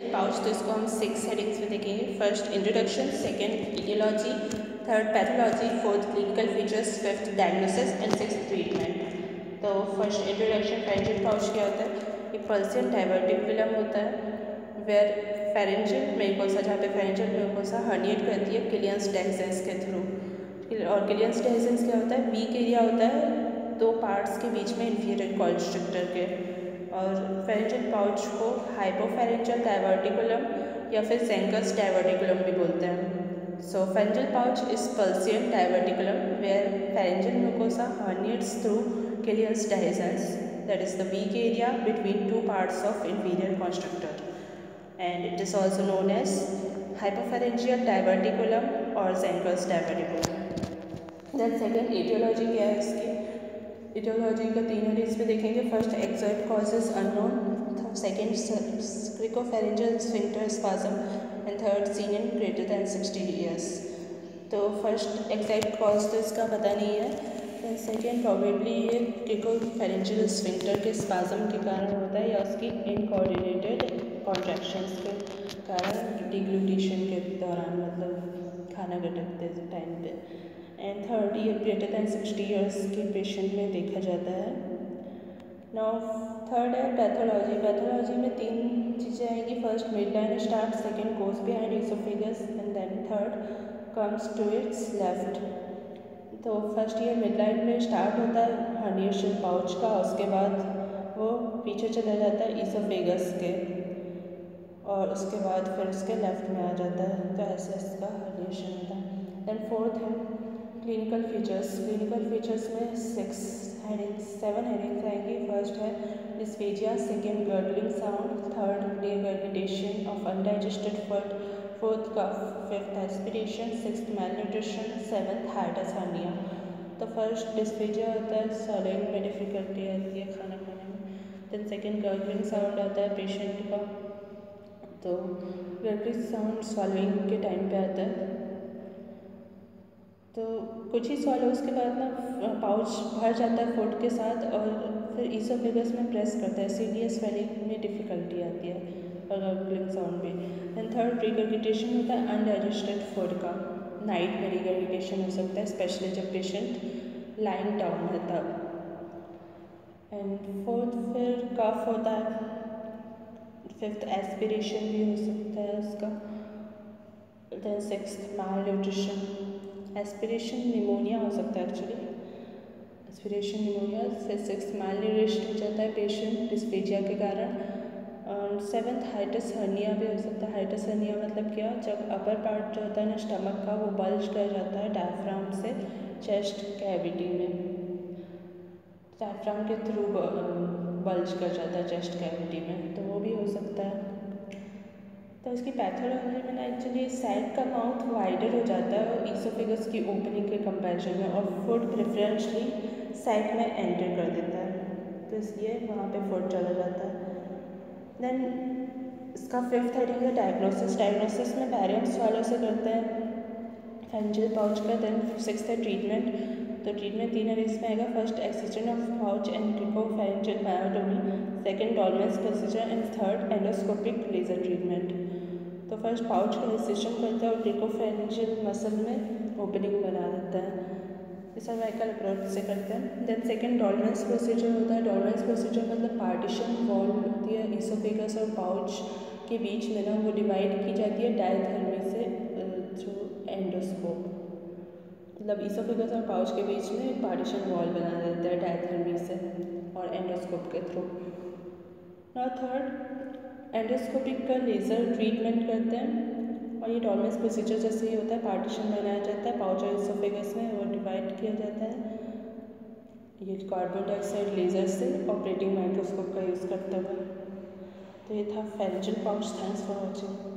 Pouch तो इसको हम 6 हेडिंग्स में देखेंगे। First introduction, second aetiology, third pathology, fourth clinical features, fifth diagnosis and sixth treatment. तो फर्स्ट इंट्रोडक्शन, फेरेंजियल पाउच क्या होता है? एक पल्सियन डाइवर्टिकुलम होता है वेयर फेरेंजियल म्यूकोसा, जहाँ पे फेरेंजियल म्यूकोसा हर्निएट करती है किलियंस डेhiscens के थ्रू। और किलियंस डेhiscens क्या होता है? वीक एरिया होता है दो पार्ट्स के बीच में इंफीरियर कॉल स्ट्रक्चर के। और फेरेंजियल पाउच को हाइपोफेरेंजियल डाइवर्टिकुलम या फिर ज़ेंकस डाइवर्टिकुलम भी बोलते हैं। So pharyngeal pouch is pulsion diverticulum where pharyngeal mucosa herniates through Killian's dehiscence, that is the weak area between two parts of inferior constrictor, and it is also known as hypopharyngeal diverticulum or Zenker's diverticulum. Then second etiology क्या है इसकी? Etiology का 3 headings पे देखेंगे। First exact causes unknown, second cricopharyngeal sphincter spasm and third seen in greater than 60 years। तो first exact cause तो इसका पता नहीं है। दैन सेकेंड प्रॉबेबली ये क्रिकोफेरेंजियल स्फिंक्टर के स्पाज्म के कारण होता है या उसकी इनकोऑर्डिनेटेड कॉन्ट्रैक्शंस के कारण डिग्लूटेशन के दौरान, मतलब खाना गटकते टाइम पे। एंड थर्ड, ये ग्रेटर दैन 60 years के पेशेंट में देखा जाता है। नाउ थर्ड है पैथोलॉजी। पैथोलॉजी में 3 चीज़ें आएंगी। First midline start, second goes behind oesophagus and then third comes to its left. तो फर्स्ट ये मिड लाइन में स्टार्ट होता है हर्निएशन पाउच का, उसके बाद वो पीछे चला जाता है इसोफेगस के और उसके बाद फिर उसके लेफ्ट में आ जाता है। तो ऐसे इसका हर्निएशन होता है। देन फोर्थ है क्लिनिकल फीचर्स। क्लिनिकल फीचर्स में 7 हेडिंग्स आएंगी। फर्स्ट है dysphagia, second gurgling sound, third regurgitation of undigested food, fourth cough, fifth aspiration, sixth malnutrition, seventh hiatus hernia. तो फर्स्ट डिस्फेजिया होता है, सॉलिंग में डिफ़िकल्टी आती है खाना खाने में। देन सेकेंड गर्गलिंग साउंड आता है पेशेंट का, तो गर्गलिंग साउंड सॉल्विंग के टाइम पे आता है। तो कुछ ही swallows के बाद ना पाउच भर जाता है फूड के साथ और फिर ईसोफेगस में प्रेस करता है, सीडियस स्वेलिंग में डिफ़िकल्टी आती है और गर्गलिंग साउंड में। एंड थर्ड रिगर्गिटेशन होता है अनडाइजेस्टेड फूड का, नाइट में रिगर्गिटेशन हो सकता है स्पेशली जब पेशेंट लाइंग डाउन है तब। एंड फोर्थ फिर कफ होता है, फिफ्थ एस्पिरेशन भी हो सकता है उसका। Then sixth malnutrition, aspiration pneumonia हो सकता है एक्चुअली, एस्पिरेशन निमोनिया। फिर सिक्स malnourished हो जाता है पेशेंट डिस्फेजिया के कारण। और सेवन्थ हाइटस हर्निया भी हो सकता है। हाइटस हर्निया मतलब क्या? जब अपर पार्ट जो होता है ना स्टमक का, वो बल्ज कर जाता है डायफ्राम से चेस्ट कैविटी में, डायफ्राम के थ्रू बल्ज कर जाता है चेस्ट कैविटी में, तो वो भी हो सकता है। तो इसकी पैथोलॉजी में ना एक्चुअली साइड का माउथ वाइडर हो जाता है और ईसोफेगस की ओपनिंग के कंपैरिजन में, और फूड प्रेफरेंशली साइड में एंटर कर देता है, तो इसलिए वहाँ पे फूड चला जाता है। देन इसका फिफ्थ हेडिंग है डायग्नोसिस। डायग्नोसिस में बैरियम swallow से करते हैं फेरेंजियल पाउच का। देन सिक्स्थ है ट्रीटमेंट। तो ट्रीटमेंट 3 हेडिंग्स में आएगा। First excision of pouch and cricopharyngeal myotomy, second Dohlman's procedure and third endoscopic laser treatment. तो फर्स्ट पाउच का एक्सिजन करता है और क्रिकोफेरेंजियल मसल में ओपनिंग बना देता है, सर्वाइकल अप्रोच से करते हैं। देन सेकेंड डॉल्मेंस प्रोसीजर होता है। डॉल्मेंस प्रोसीजर मतलब पार्टीशन वॉल होती है ईसोफेगस और पाउच के बीच में ना, वो डिवाइड की जाती है डायथर्मी से थ्रू एंडोस्कोप, मतलब ईसोफेगस और पाउच के बीच में एक पार्टीशन वॉल बना देता है डायथर्मी से और एंडोस्कोप के थ्रू। और थर्ड एंडोस्कोपिक का लेज़र ट्रीटमेंट करते हैं, और ये डॉल्मेंस प्रोसीजर जैसे ही होता है, पार्टीशन बनाया जाता है पाउच और ईसोफेगस में, वो डिवाइड किया जाता है ये कार्बन डाइऑक्साइड लेज़र से ऑपरेटिंग माइक्रोस्कोप का यूज़ करते हुए। तो ये था pharyngeal pouch. Thanks for watching.